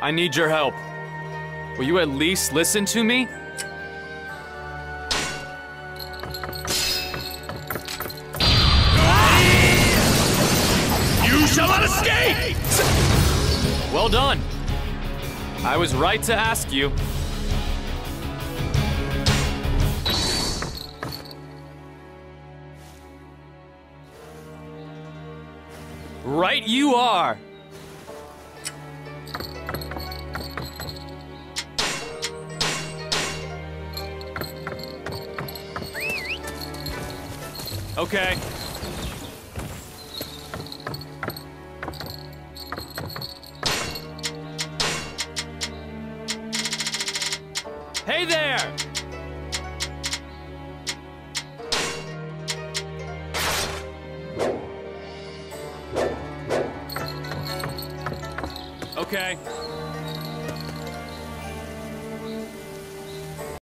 I need your help. Will you at least listen to me? You shall not escape! Well done. I was right to ask you. Right you are! Okay. Hey there! Okay.